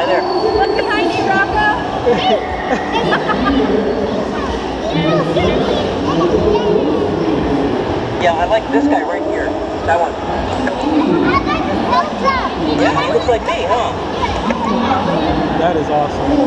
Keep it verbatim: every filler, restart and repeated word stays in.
Hi there. Look behind you, Rocco. Yeah, I like this guy right here. That one. Yeah, he looks like me, huh? That is awesome.